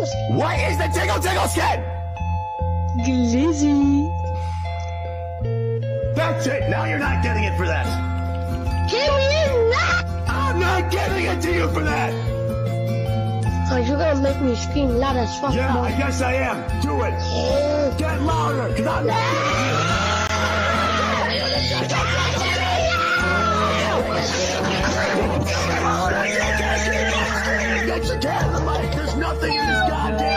skin. What is the tickle tickle skin? Glizzy. That's it. Now you're not getting it for that. Give me it now! I'm not giving it to you for that. Cause you're gonna make me scream loud as fuck. Yeah, boy. I guess I am. Do it. Get louder, cause I'm not giving you. Get your cat in the mic. There's nothing in this goddamn